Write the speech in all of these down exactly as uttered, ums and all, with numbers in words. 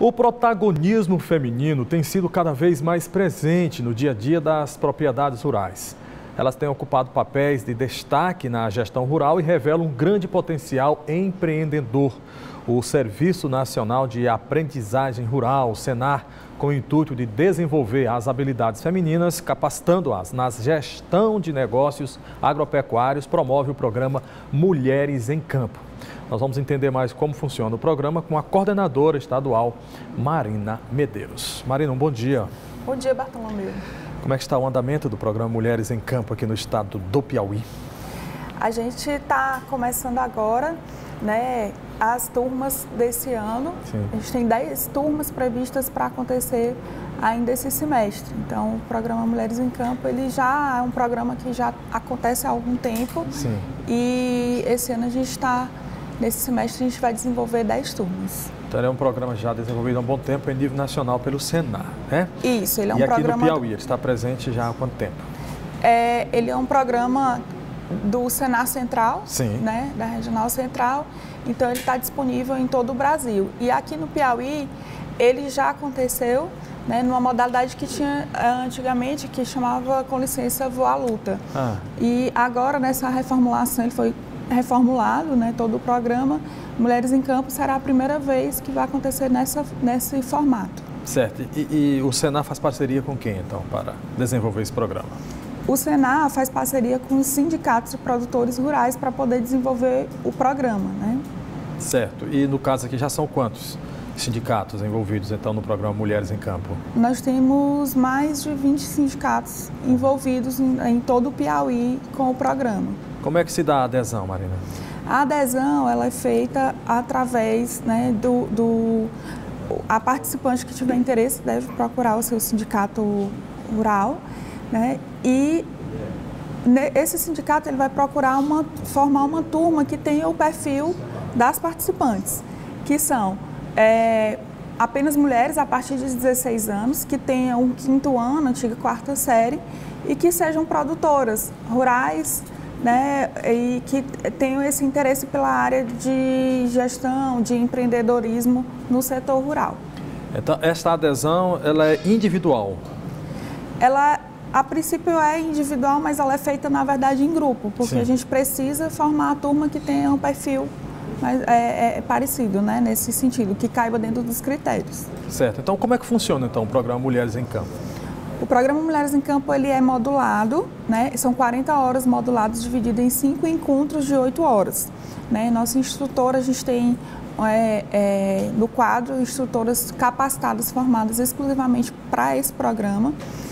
O protagonismo feminino tem sido cada vez mais presente no dia a dia das propriedades rurais. Elas têm ocupado papéis de destaque na gestão rural e revelam um grande potencial empreendedor. O Serviço Nacional de Aprendizagem Rural, o Senar, com o intuito de desenvolver as habilidades femininas, capacitando-as na gestão de negócios agropecuários, promove o programa Mulheres em Campo. Nós vamos entender mais como funciona o programa com a coordenadora estadual, Marina Medeiros. Marina, um bom dia. Bom dia, Bartolomeu. Como é que está o andamento do programa Mulheres em Campo aqui no estado do Piauí? A gente está começando agora, né, as turmas desse ano. Sim. A gente tem dez turmas previstas para acontecer ainda esse semestre. Então, o programa Mulheres em Campo, ele já é um programa que já acontece há algum tempo. Sim. E esse ano a gente está, nesse semestre, a gente vai desenvolver dez turmas. Então, ele é um programa já desenvolvido há um bom tempo em nível nacional pelo Senar, né? Isso, ele é um e aqui programa... no Piauí, ele está presente já há quanto tempo? É, ele é um programa do Senar Central, Sim. né, da Regional Central, então ele está disponível em todo o Brasil. E aqui no Piauí, ele já aconteceu, né, numa modalidade que tinha antigamente, que chamava, com licença, Voar Luta. Ah. E agora, nessa reformulação, ele foi reformulado, né, todo o programa, Mulheres em Campo será a primeira vez que vai acontecer nessa, nesse formato. Certo. E, e o Senar faz parceria com quem, então, para desenvolver esse programa? O Senar faz parceria com os sindicatos de produtores rurais para poder desenvolver o programa, né? Certo. E no caso aqui já são quantos sindicatos envolvidos, então, no programa Mulheres em Campo? Nós temos mais de vinte sindicatos envolvidos em, em todo o Piauí com o programa. Como é que se dá a adesão, Marina? A adesão, ela é feita através, né, do, do... A participante que tiver interesse deve procurar o seu sindicato rural, né? E esse sindicato ele vai procurar uma, formar uma turma que tenha o perfil das participantes, que são é, apenas mulheres a partir de dezesseis anos, que tenham um quinto ano, antiga quarta série, e que sejam produtoras rurais, né, e que tenham esse interesse pela área de gestão, de empreendedorismo no setor rural. Então, esta adesão, ela é individual? Ela, a princípio, é individual, mas ela é feita, na verdade, em grupo, porque Sim. a gente precisa formar a turma que tenha um perfil mais, é, é, parecido, né, nesse sentido, que caiba dentro dos critérios. Certo. Então, como é que funciona, então, o programa Mulheres em Campo? O programa Mulheres em Campo, ele é modulado, né? São quarenta horas moduladas, divididas em cinco encontros de oito horas. Né? Nossa instrutora, a gente tem é, é, no quadro instrutoras capacitadas, formadas exclusivamente para esse programa.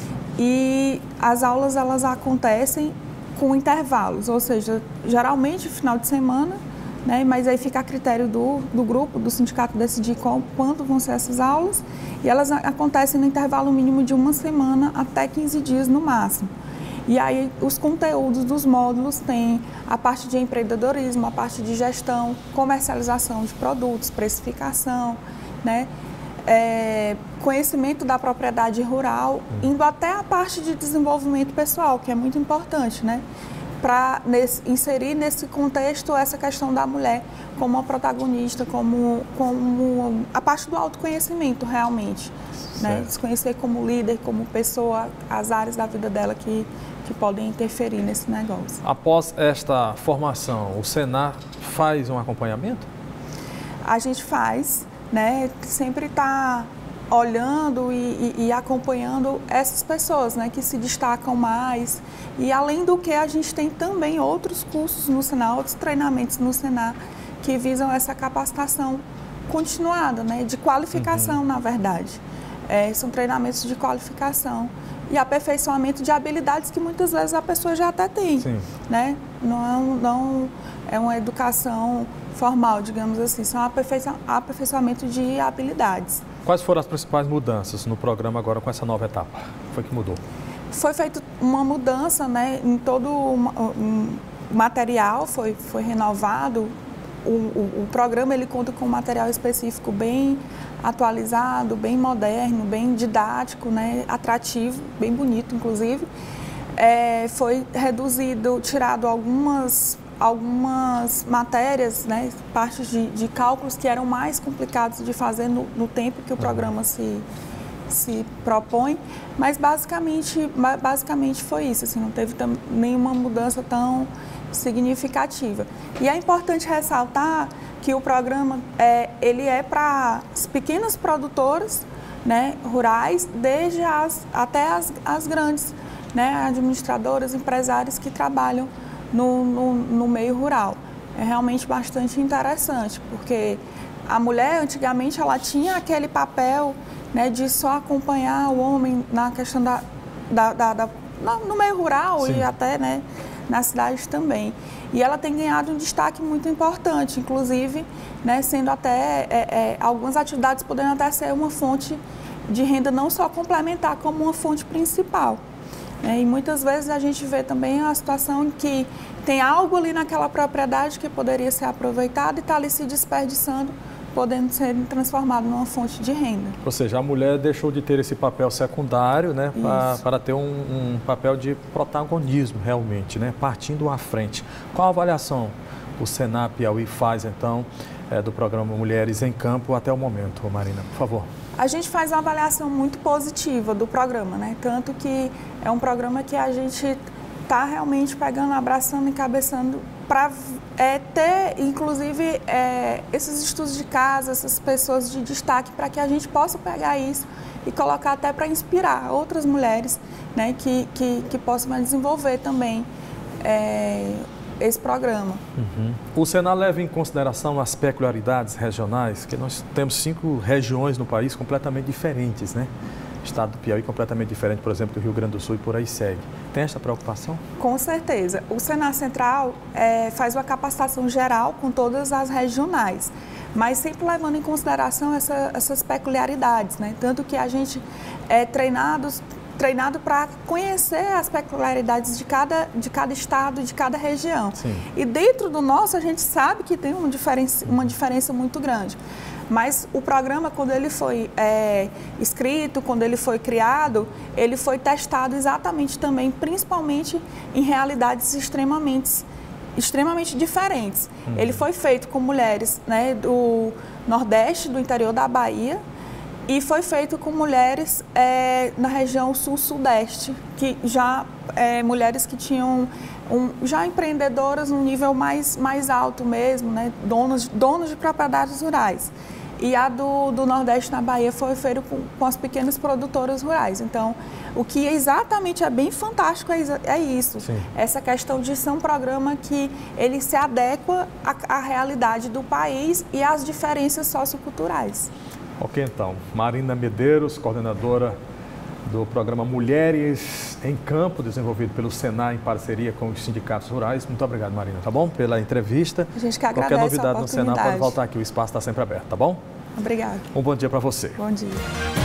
E as aulas, elas acontecem com intervalos, ou seja, geralmente final de semana, né? Mas aí fica a critério do, do grupo, do sindicato, decidir qual, quando vão ser essas aulas, e elas acontecem no intervalo mínimo de uma semana até quinze dias no máximo. E aí os conteúdos dos módulos têm a parte de empreendedorismo, a parte de gestão, comercialização de produtos, precificação, né? É, conhecimento da propriedade rural, indo até a parte de desenvolvimento pessoal, que é muito importante, né? Para inserir nesse contexto essa questão da mulher como uma protagonista, como, como a parte do autoconhecimento realmente, né? Se conhecer como líder, como pessoa, as áreas da vida dela que, que podem interferir nesse negócio. Após esta formação, o Senar faz um acompanhamento? A gente faz, né? Sempre está olhando e, e, e acompanhando essas pessoas, né, que se destacam mais. E além do que, a gente tem também outros cursos no Senar, outros treinamentos no Senar que visam essa capacitação continuada, né, de qualificação, uhum. na verdade. É, são treinamentos de qualificação e aperfeiçoamento de habilidades que muitas vezes a pessoa já até tem. Sim. Né? Não, é um, não é uma educação formal, digamos assim, são aperfeiço, aperfeiçoamento de habilidades. Quais foram as principais mudanças no programa agora com essa nova etapa? O que foi que mudou? Foi feita uma mudança, né, em todo o material, foi, foi renovado. O, o, o programa ele conta com um material específico bem atualizado, bem moderno, bem didático, né, atrativo, bem bonito, inclusive. É, foi reduzido, tirado algumas algumas matérias, né, partes de, de cálculos que eram mais complicados de fazer no, no tempo que o programa se, se propõe, mas basicamente, basicamente foi isso, assim, não teve tam, nenhuma mudança tão significativa. E é importante ressaltar que o programa é, ele é para as pequenas produtoras, né, rurais, desde as, até as, as grandes, né, administradoras, empresários que trabalham no, no, no meio rural. É realmente bastante interessante, porque a mulher, antigamente, ela tinha aquele papel, né, de só acompanhar o homem na questão da, da, da, da no meio rural. Sim. E até, né, na cidade também. E ela tem ganhado um destaque muito importante, inclusive, né, sendo até, é, é, algumas atividades podendo até ser uma fonte de renda não só complementar, como uma fonte principal. É, e muitas vezes a gente vê também a situação em que tem algo ali naquela propriedade que poderia ser aproveitado e está ali se desperdiçando, podendo ser transformado numa fonte de renda. Ou seja, a mulher deixou de ter esse papel secundário, né, pra, para ter um, um papel de protagonismo realmente, né, partindo à frente. Qual a avaliação o Senar Piauí faz, então, é, do programa Mulheres em Campo até o momento, Marina, por favor? A gente faz uma avaliação muito positiva do programa, né? Tanto que é um programa que a gente está realmente pegando, abraçando, encabeçando para é, ter, inclusive, é, esses estudos de casa, essas pessoas de destaque, para que a gente possa pegar isso e colocar até para inspirar outras mulheres, né, que, que, que possam desenvolver também é, esse programa. Uhum. O Senar leva em consideração as peculiaridades regionais, que nós temos cinco regiões no país completamente diferentes, né? O estado do Piauí completamente diferente, por exemplo, do Rio Grande do Sul e por aí segue. Tem essa preocupação? Com certeza. O Senar Central é, faz uma capacitação geral com todas as regionais, mas sempre levando em consideração essa, essas peculiaridades, né? Tanto que a gente é treinados treinado para conhecer as peculiaridades de cada, de cada estado, de cada região. Sim. E dentro do nosso, a gente sabe que tem uma diferença, uma diferença muito grande. Mas o programa, quando ele foi é, escrito, quando ele foi criado, ele foi testado exatamente também, principalmente em realidades extremamente, extremamente diferentes. Uhum. Ele foi feito com mulheres, né, do Nordeste, do interior da Bahia, e foi feito com mulheres é, na região sul-sudeste, que já é, mulheres que tinham um, já empreendedoras no nível mais, mais alto mesmo, né, donos, donos de propriedades rurais. E a do, do Nordeste na Bahia foi feita com, com as pequenas produtoras rurais. Então, o que exatamente é bem fantástico é, é isso. Sim. Essa questão de ser um programa que ele se adequa à, à realidade do país e às diferenças socioculturais. Ok, então. Marina Medeiros, coordenadora do programa Mulheres em Campo, desenvolvido pelo Senar em parceria com os sindicatos rurais. Muito obrigado, Marina, tá bom? Pela entrevista. A gente que agradece. Qualquer novidade no Senar pode voltar aqui, o espaço está sempre aberto, tá bom? Obrigada. Um bom dia para você. Bom dia.